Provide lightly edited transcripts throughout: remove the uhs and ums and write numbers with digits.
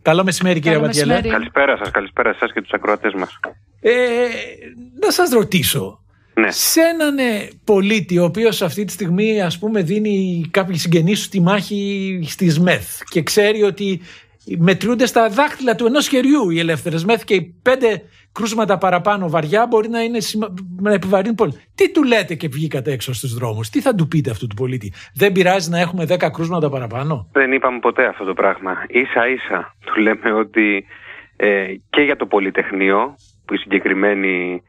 Καλό μεσημέρι, κύριε Βατιέλα. Καλησπέρα σας και τους ακροατές μας. Να σας ρωτήσω. Ναι. Σε έναν πολίτη ο οποίος αυτή τη στιγμή, ας πούμε, δίνει κάποιοι συγγενείς του τη μάχη στις ΜΕΘ και ξέρει ότι μετρούνται στα δάχτυλα του ενός χεριού οι ελεύθερες ΜΕΘ και οι 5 κρούσματα παραπάνω βαριά μπορεί να επιβαρύνουν πολύ. Τι του λέτε και βγήκατε έξω στους δρόμους? Τι θα του πείτε αυτού του πολίτη? Δεν πειράζει να έχουμε 10 κρούσματα παραπάνω? Δεν είπαμε ποτέ αυτό το πράγμα. Ίσα-ίσα του λέμε ότι και για το Πολυτεχνείο, που οι συγκεκριμένες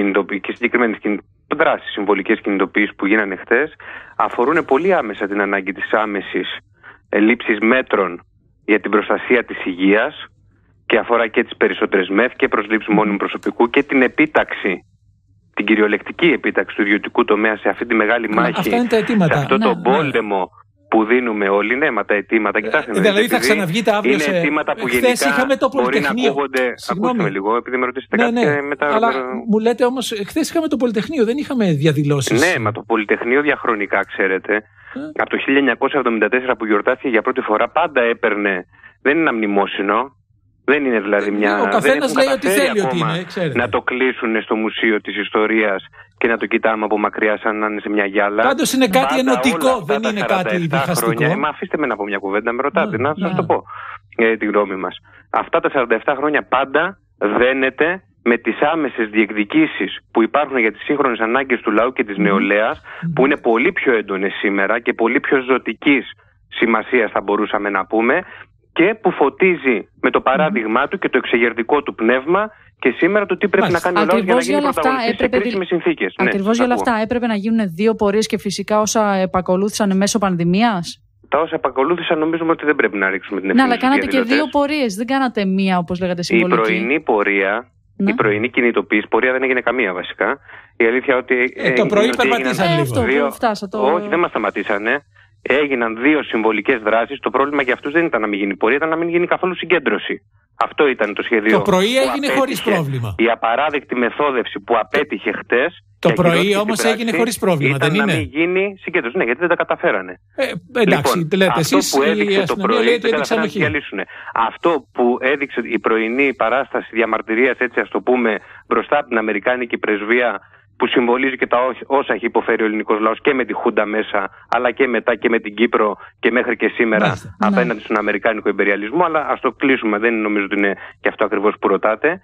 δράσεις, συμβολικές κινητοποιήσεις που γίνανε χτες, αφορούν πολύ άμεσα την ανάγκη της άμεσης λήψης μέτρων για την προστασία της υγείας και αφορά και τις περισσότερες ΜΕΘ και προσλήψη μόνιμου προσωπικού και την επίταξη, την κυριολεκτική επίταξη του ιδιωτικού τομέα σε αυτή τη μεγάλη μάχη. Αυτά είναι τα αιτήματα. Σε αυτό τον πόλεμο που δίνουμε όλοι. Ναι, μα τα αιτήματα, κοιτάξτε. Δηλαδή θα ξαναβγείτε αύριο είναι αιτήματα που γενικά είχαμε το μπορεί να ακούγονται. Ακούστε με λίγο, επειδή με ρωτήσετε κάτι και μετά. Αλλά μου λέτε όμως, χθες είχαμε το Πολυτεχνείο, δεν είχαμε διαδηλώσεις. Ναι, μα το Πολυτεχνείο διαχρονικά, ξέρετε, από το 1974 που γιορτάστηκε για πρώτη φορά, πάντα έπαιρνε. Δεν είναι ένα μνημόσυνο. Δεν είναι δηλαδή μια. Ο καθένας λέει ότι θέλει ότι είναι, ξέρετε. Να το κλείσουν στο Μουσείο της Ιστορίας και να το κοιτάμε από μακριά σαν να είναι σε μια γυάλα. Πάντως είναι κάτι ενωτικό, δεν είναι κάτι διχαστικό. Μα αφήστε με να πω μια κουβέντα, με ρωτάτε, να σας το πω τη γνώμη μας. Αυτά τα 47 χρόνια πάντα δένεται με τις άμεσες διεκδικήσεις που υπάρχουν για τις σύγχρονες ανάγκες του λαού και της νεολαίας, που είναι πολύ πιο έντονες σήμερα και πολύ πιο ζωτικής σημασίας θα μπορούσαμε να πούμε, και που φωτίζει με το παράδειγμά του και το εξεγερτικό του πνεύμα και σήμερα το τι πρέπει να κάνει ο λαός για να γίνει πρωταγωνιστής σε κρίσιμες συνθήκες. Ακριβώς για όλα αυτά έπρεπε να γίνουν 2 πορείες και φυσικά όσα επακολούθησαν μέσω πανδημίας. Τα όσα επακολούθησαν νομίζουμε ότι δεν πρέπει να ρίξουμε την ευθύνη. Ναι, αλλά κάνατε και 2 πορείες, δεν κάνατε μία όπως λέγατε συμβολική. Η πρωινή πορεία, η πρωινή κινητοποίηση, πορεία δεν έγινε καμία βασικά. Η αλήθεια ότι. Το πρωί περπατήσαν λίγο. Όχι, δεν μας σταματήσανε. Έγιναν 2 συμβολικές δράσεις. Το πρόβλημα για αυτούς δεν ήταν να μην γίνει πορεία, ήταν να μην γίνει καθόλου συγκέντρωση. Αυτό ήταν το σχέδιο. Το πρωί έγινε χωρίς πρόβλλημα. Η απαράδεκτη μεθόδευση που απέτυχε χτες. Το πρωί όμως έγινε χωρίς πρόβλημα, δεν είναι? Να μην γίνει συγκέντρωση. Ναι, γιατί δεν τα καταφέρανε. Εντάξει, λοιπόν, λέτε εσείς. Αυτό που έδειξε το πρωί δεν καταφέρανε να διαλύσουν. Αυτό που έδειξε η πρωινή παράσταση διαμαρτυρίας, έτσι ας το πούμε, μπροστά από την Αμερικάνικη πρεσβεία, που συμβολίζει και τα όσα έχει υποφέρει ο ελληνικός λαός και με τη Χούντα μέσα, αλλά και μετά και με την Κύπρο και μέχρι και σήμερα απέναντι στον αμερικάνικο ιμπεριαλισμό. Αλλά ας το κλείσουμε, δεν νομίζω ότι είναι και αυτό ακριβώς που ρωτάτε.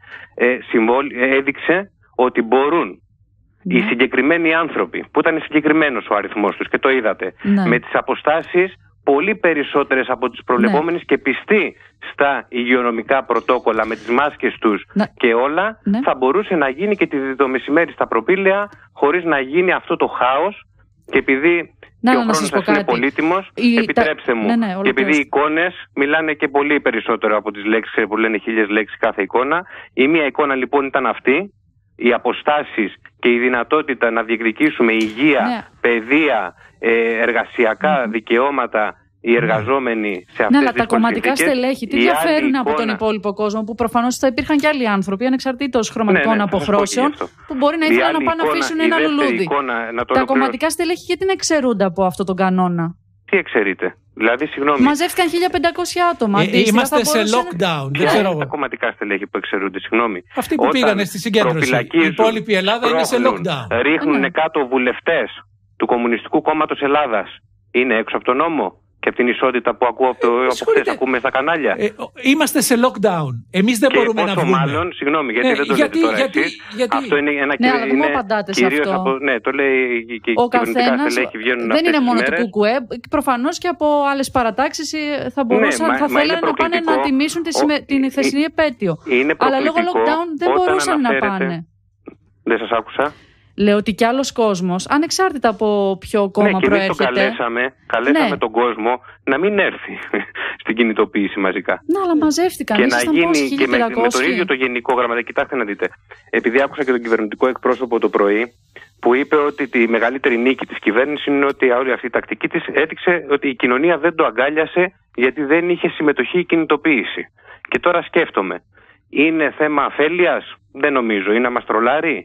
Έδειξε ότι μπορούν οι συγκεκριμένοι άνθρωποι, που ήταν συγκεκριμένος ο αριθμός τους και το είδατε, με τις αποστάσεις πολύ περισσότερες από τις προβλεπόμενες και πιστοί στα υγειονομικά πρωτόκολλα με τις μάσκες τους και όλα, θα μπορούσε να γίνει και το μεσημέρι στα προπήλαια χωρίς να γίνει αυτό το χάος. Και επειδή και ο χρόνος σας είναι πολύτιμος, επιτρέψτε μου, και επειδή οι εικόνες μιλάνε και πολύ περισσότερο από τις λέξεις που λένε 1000 λέξεις κάθε εικόνα, η μία εικόνα λοιπόν ήταν αυτή, οι αποστάσεις και η δυνατότητα να διεκδικήσουμε υγεία, παιδεία, εργασιακά δικαιώματα, οι εργαζόμενοι σε αυτές τις συνθήκες. Αλλά τα κομματικά στελέχη τι διαφέρουν από τον υπόλοιπο κόσμο, που προφανώς θα υπήρχαν και άλλοι άνθρωποι ανεξαρτήτως χρωματικών αποχρώσεων που μπορεί να ήθελαν να πάνε να αφήσουν ένα λουλούδι. Τα κομματικά στελέχη γιατί να εξαιρούνται από αυτόν τον κανόνα? Τι εξαιρείται? Δηλαδή, συγγνώμη. Μαζεύτηκαν 1500 άτομα. Είμαστε σε lockdown. Δεν ξέρω. Τα κομματικά στελέχη που εξαιρούνται, συγγνώμη. Αυτοί που πήγανε στη συγκέντρωση. Η υπόλοιπη Ελλάδα είναι σε lockdown. Ρίχνουν κάτω βουλευτές του Κομμουνιστικού Κόμματος Ελλάδας. Είναι έξω από τον νόμο και από την ισότητα που ακούω από χθες ακούμε στα κανάλια. Είμαστε σε lockdown. Εμείς δεν μπορούμε να βγούμε. Μάλλον, συγγνώμη, γιατί δεν το λέτε τώρα εσείς. Αυτό είναι ένα κυρίως από. Ναι, το λέει και η κυβερνητικά στελέχη βγαίνουν. Δεν είναι μόνο το ΚΚΕ. Προφανώς και από άλλες παρατάξεις θα θέλανε να πάνε να τιμήσουν την χθεσινή επέτειο. Αλλά λόγω lockdown δεν μπορούσαν να πάνε. Δεν σας άκουσα. Λέω ότι κι άλλος κόσμος, ανεξάρτητα από ποιο κόμμα προέρχεται. Ναι, και καλέσαμε τον κόσμο να μην έρθει στην κινητοποίηση μαζικά. Ναι, αλλά μαζεύτηκαν. Και να γίνει και με τον ίδιο το γενικό γραμματέα. Κοιτάξτε να δείτε. Επειδή άκουσα και τον κυβερνητικό εκπρόσωπο το πρωί, που είπε ότι τη μεγαλύτερη νίκη της κυβέρνησης είναι ότι όλη αυτή η τακτική της έδειξε ότι η κοινωνία δεν το αγκάλιασε γιατί δεν είχε συμμετοχή η κινητοποίηση. Και τώρα σκέφτομαι, είναι θέμα αφέλειας? Δεν νομίζω. Είναι να μας τρολάρει?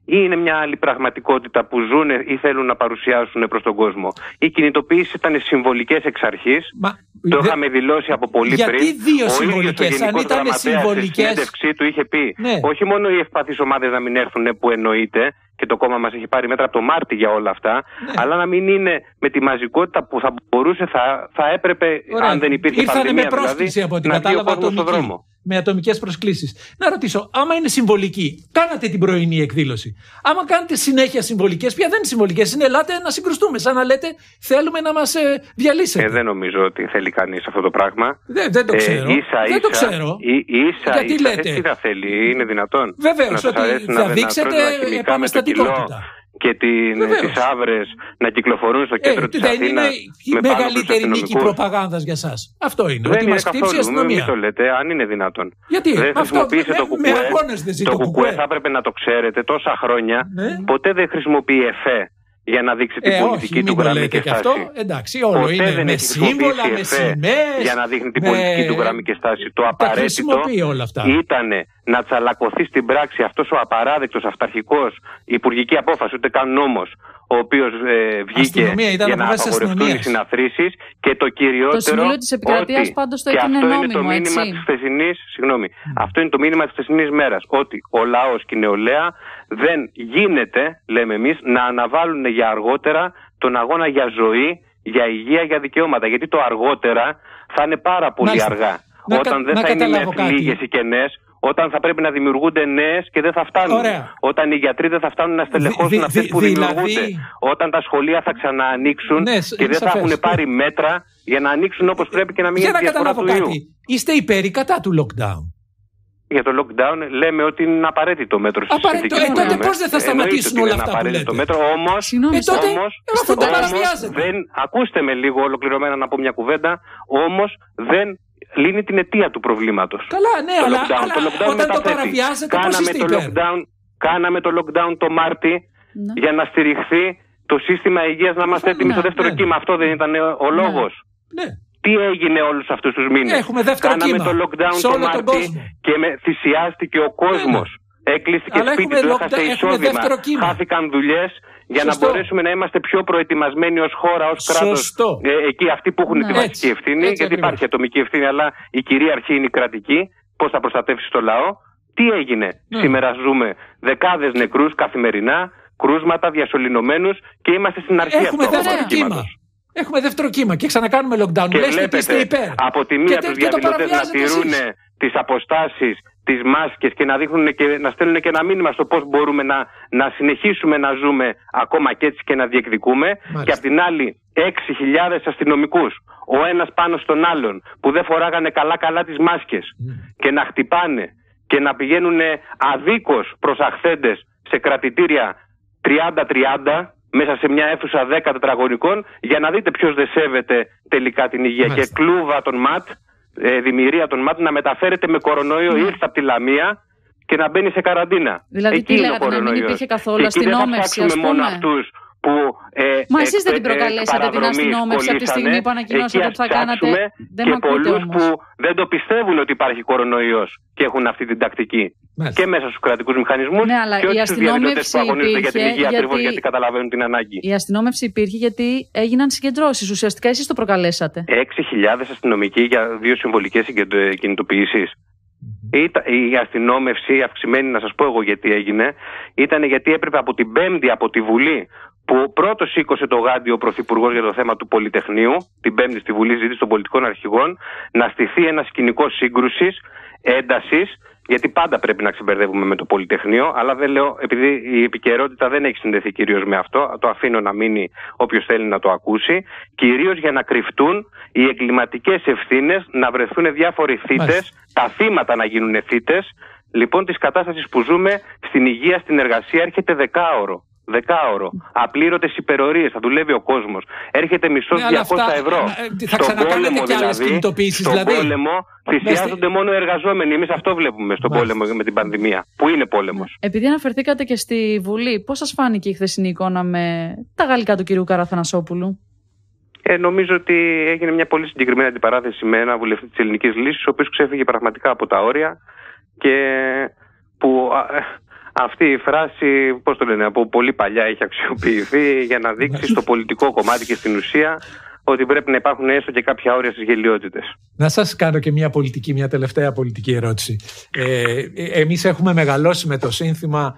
ή είναι μια άλλη πραγματικότητα που ζουν ή θέλουν να παρουσιάσουν προς τον κόσμο? Οι κινητοποιήσεις ήταν συμβολικές εξ αρχής. Το είχαμε δηλώσει από πολύ πριν. Γιατί δύο συμβολικές? Αν ήταν συμβολικές. Στην συνέντευξή του είχε πει όχι μόνο οι ευπαθείς ομάδες να μην έρθουν, που εννοείται, και το κόμμα μας έχει πάρει μέτρα από το Μάρτι για όλα αυτά, αλλά να μην είναι με τη μαζικότητα που θα μπορούσε, θα έπρεπε, αν δεν υπήρχε πανδημία, με πρόσκληση, δηλαδή, από ό,τι κατάλαβα, ατομική, με ατομικές προσκλήσεις. Να ρωτήσω, άμα είναι συμβολική, κάνατε την πρωινή εκδήλωση. Άμα κάνετε συνέχεια συμβολικές, πια δεν είναι συμβολικές, είναι ελάτε να συγκρουστούμε. Σαν να λέτε, θέλουμε να μας διαλύσετε. Δεν νομίζω ότι θέλει κανείς αυτό το πράγμα. Δεν το ξέρω. Δεν το ξέρω. Γιατί λέτε? Έτσι θα θέλει, είναι δυνατόν? Βεβαίως, ότι θα δείξετε επαναστατικότητα. Και τις άβρες να κυκλοφορούν στο κέντρο της Αθήνας. Δεν είναι η μεγαλύτερη νίκη προπαγάνδας για σας? Αυτό είναι. Δεν είναι καθόλου. Μην το λέτε, αν είναι δυνατόν. Γιατί? Δεν χρησιμοποιήσε το κουκουέ. Το κουκουέ θα έπρεπε να το ξέρετε τόσα χρόνια. Ποτέ δεν χρησιμοποιεί εφέ για να δείξει την πολιτική του γραμμή και στάση. Εντάξει, όλο είναι με σύμβολα, με σημαίες. Για να δείχνει την πολιτική του γραμμή και στάση. Το απαραίτητο ήταν να τσαλακωθεί στην πράξη αυτός ο απαράδεκτος αυταρχικός, υπουργική απόφαση, ούτε καν νόμος, ο οποίος βγήκε για να απαγορευτούν οι συναθρήσεις, και το κυριότερο. Το Συμβούλιο της Επικρατείας πάντως το έκανε νόμιμο, έτσι. Αυτό είναι το μήνυμα της χθεσινής μέρας. Ότι ο λαός και η νεολαία δεν γίνεται, λέμε εμείς, να αναβάλουν για αργότερα τον αγώνα για ζωή, για υγεία, για δικαιώματα. Γιατί το αργότερα θα είναι πάρα πολύ αργά. Όταν δεν θα είναι λίγες οι κενές, όταν θα πρέπει να δημιουργούνται νέες και δεν θα φτάνουν. Όταν οι γιατροί δεν θα φτάνουν να στελεχώσουν αυτές που δημιουργούνται. Όταν τα σχολεία θα ξαναανοίξουν και δεν θα έχουν πάρει μέτρα για να ανοίξουν όπως πρέπει και να μην γίνει διαφορά του ιού. Είστε υπέρ ή κατά του lockdown? Για το lockdown λέμε ότι είναι απαραίτητο μέτρο. Απαραίτητο. Τότε πώς δεν θα σταματήσουν όλα αυτά που λέτε? Όμως, ακούστε με λίγο ολοκληρωμένα να πω μια κουβέντα. Όμως δεν λύνει την αιτία του προβλήματος. Καλά, ναι, αλλά όταν το παραβιάζετε, πώς είστε υπέρ? Κάναμε το lockdown το Μάρτι για να στηριχθεί το σύστημα υγείας, να είμαστε έτοιμοι στο δεύτερο κύμα. Αυτό δεν ήταν ο λόγος? Ναι. Τι έγινε όλους αυτούς τους μήνες? Κάναμε το lockdown το Μάρτι και θυσιάστηκε ο κόσμος. Έκλειστηκε σπίτι του, έχασε εισόδημα, χάθηκαν δουλειές. Για να μπορέσουμε να είμαστε πιο προετοιμασμένοι ως χώρα, ως κράτος, εκεί αυτοί που έχουν τη βασική ευθύνη, γιατί υπάρχει ατομική ευθύνη, αλλά η κυρίαρχη είναι η κρατική, πώς θα προστατεύσει το λαό. Τι έγινε? Σήμερα ζούμε δεκάδες νεκρούς καθημερινά, κρούσματα, διασωληνωμένους, και είμαστε στην αρχή αυτού του κύματος. Έχουμε δεύτερο κύμα και ξανακάνουμε lockdown. Και βλέπετε από τη μία τους διαδηλωτές να τηρούν τις αποστάσεις, τις μάσκες, και να δείχνουν και να στέλνουν και ένα μήνυμα στο πώς μπορούμε να συνεχίσουμε να ζούμε ακόμα και έτσι και να διεκδικούμε. Μάλιστα. Και απ' την άλλη 6.000 αστυνομικούς, ο ένας πάνω στον άλλον, που δεν φοράγανε καλά τις μάσκες, και να χτυπάνε και να πηγαίνουν αδίκως προσαχθέντες σε κρατητήρια 30-30 μέσα σε μια αίθουσα 10 τετραγωνικών, για να δείτε ποιος δεν σέβεται τελικά την υγεία. Μάλιστα. Και κλούβα των ΜΑΤ, δημιουργία των ΜΑΤ, να μεταφέρεται με κορονοϊό, ήρθε από τη Λαμία και να μπαίνει σε καραντίνα. Δηλαδή, τι λέγατε, να μην υπήρχε καθόλου αστυνόμευση, ας πούμε? Μόνο αυτούς που, μα εσείς δεν την προκαλέσατε την αστυνόμευση από τη στιγμή που ανακοινώσατε ότι θα κάνατε? Δεν και πολλούς που δεν το πιστεύουν ότι υπάρχει κορονοϊός και έχουν αυτή την τακτική. Μάλιστα. Και μέσα στους κρατικούς μηχανισμούς, και όχι στους διαδηλωτές που αγωνίζονται για την υγεία, ακριβώς γιατί καταλαβαίνουν την ανάγκη. Η αστυνόμευση υπήρχε γιατί έγιναν συγκεντρώσεις. Ουσιαστικά εσείς το προκαλέσατε. 6.000 αστυνομικοί για 2 συμβολικές κινητοποιήσεις. Η αστυνόμευση αυξημένη, να σας πω εγώ γιατί έγινε, ήταν γιατί έπρεπε από την Πέμπτη από τη Βουλή, που πρώτος σήκωσε το γάντι ο Πρωθυπουργός για το θέμα του Πολυτεχνείου, την Πέμπτη στη Βουλή ζήτηση των πολιτικών αρχηγών, να στηθεί ένα σκηνικό σύγκρουσης, έντασης, γιατί πάντα πρέπει να ξεμπερδεύουμε με το Πολυτεχνείο, αλλά δεν λέω, επειδή η επικαιρότητα δεν έχει συνδεθεί κυρίως με αυτό, το αφήνω να μείνει όποιος θέλει να το ακούσει, κυρίως για να κρυφτούν οι εγκληματικές ευθύνες, να βρεθούν διάφοροι θύτες, τα θύματα να γίνουν θύτες. Λοιπόν, της κατάστασης που ζούμε στην υγεία, στην εργασία, έρχεται δεκάωρο. Απλήρωτες υπερορίες, θα δουλεύει ο κόσμος. Έρχεται μισθός 200 ευρώ. Στον πόλεμο πόλεμο θυσιάζονται μόνο οι εργαζόμενοι. Εμείς αυτό βλέπουμε στον πόλεμο με την πανδημία, που είναι πόλεμος. Επειδή αναφερθήκατε και στη Βουλή, πώς σας φάνηκε η χθεσινή εικόνα με τα γαλλικά του κυρίου Καραθανασόπουλου? Νομίζω ότι έγινε μια πολύ συγκεκριμένη αντιπαράθεση με ένα βουλευτή της Ελληνικής Λύσης, ο οποίος ξέφυγε πραγματικά από τα όρια και που αυτή η φράση, πώς το λένε, από πολύ παλιά έχει αξιοποιηθεί για να δείξει στο πολιτικό κομμάτι και στην ουσία ότι πρέπει να υπάρχουν έστω και κάποια όρια στις γελοιότητες. Να σας κάνω και μια τελευταία πολιτική ερώτηση. Εμείς έχουμε μεγαλώσει με το σύνθημα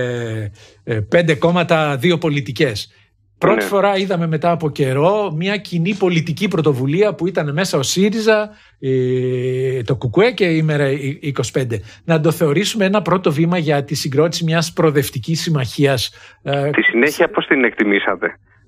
5 κόμματα, 2 πολιτικές. Πρώτη φορά είδαμε μετά από καιρό μια κοινή πολιτική πρωτοβουλία που ήταν μέσα ο ΣΥΡΙΖΑ, το ΚΚΕ και η Μέρα 25. Να το θεωρήσουμε ένα πρώτο βήμα για τη συγκρότηση μιας προοδευτικής συμμαχίας. Τη συνέχεια πώς την εκτιμήσατε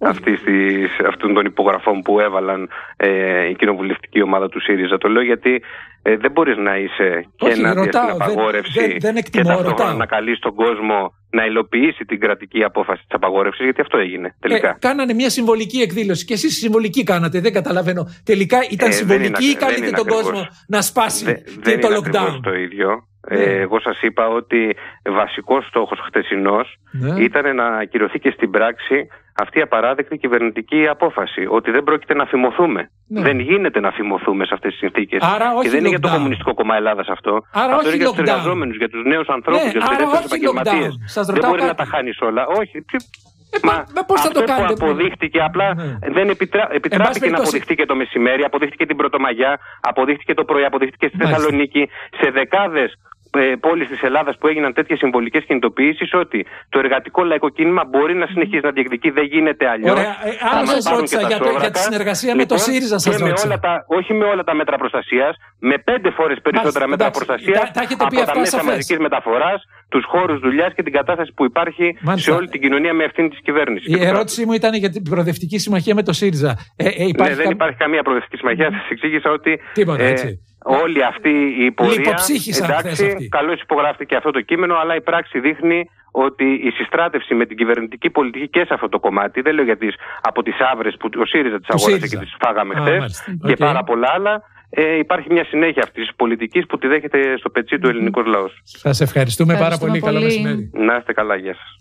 αυτών των υπογραφών που έβαλαν η κοινοβουλευτική ομάδα του ΣΥΡΙΖΑ? Το λέω γιατί δεν μπορείς να είσαι και ενάντια στην απαγόρευση και ταυτόχρονα να καλείς τον κόσμο να υλοποιήσει την κρατική απόφαση της απαγόρευσης, γιατί αυτό έγινε τελικά. Κάνανε μια συμβολική εκδήλωση και εσείς συμβολική κάνατε, δεν καταλαβαίνω. Τελικά ήταν συμβολική ή καλείτε τον κόσμο να σπάσει και το lockdown? Δεν είναι το ίδιο. Εγώ σας είπα ότι βασικός στόχος χτεσινός ήταν να ακυρωθεί και στην πράξη αυτή η απαράδεκτη κυβερνητική απόφαση. Ότι δεν πρόκειται να φημωθούμε. Δεν γίνεται να φημωθούμε σε αυτές τις συνθήκες. Και δεν είναι για το Κομμουνιστικό Κόμμα Ελλάδας αυτό. Αυτό είναι για τους εργαζόμενους, για τους νέους ανθρώπους, για τους ελεύθερους επαγγελματίες. Δεν μπορεί να τα χάνεις όλα. Όχι. Πώς θα αυτό το κάνετε, που αποδείχτηκε απλά δεν επιτράπηκε να αποδειχτεί και το μεσημέρι, αποδείχτηκε την Πρωτομαγιά, αποδείχτηκε το πρωί, αποδείχτηκε στη Θεσσαλονίκη, σε δεκάδες πόλεις της Ελλάδας που έγιναν τέτοιες συμβολικές κινητοποιήσεις, ότι το εργατικό λαϊκό κίνημα μπορεί να συνεχίσει να διεκδικεί. Δεν γίνεται αλλιώς. Ωραία, άρα σας ρώτησα για τη συνεργασία με το ΣΥΡΙΖΑ. Σας ρώτησα. Όχι με όλα τα μέτρα προστασίας, με 5 φορές περισσότερα μέτρα προστασίας από τα μέσα μαζικής μεταφοράς, τους χώρους δουλειάς και την κατάσταση που υπάρχει σε όλη την κοινωνία με ευθύνη της κυβέρνησης. Η ερώτησή μου ήταν για την προοδευτική συμμαχία με το ΣΥΡΙΖΑ. Δεν υπάρχει καμία προοδευτική συμμαχία. Σας εξήγησα ότι όλη αυτή η πορεία, εντάξει, καλώς υπογράφηκε αυτό το κείμενο, αλλά η πράξη δείχνει ότι η συστράτευση με την κυβερνητική πολιτική και σε αυτό το κομμάτι, δεν λέω από τις άβρες που ο ΣΥΡΙΖΑ τις αγόρασε και τις φάγαμε χθες και πάρα πολλά άλλα, υπάρχει μια συνέχεια αυτής της πολιτικής που τη δέχεται στο πετσί του ελληνικός λαός. Σας ευχαριστούμε πάρα πολύ. Καλό μεσημέρι. Να είστε καλά, γεια σας.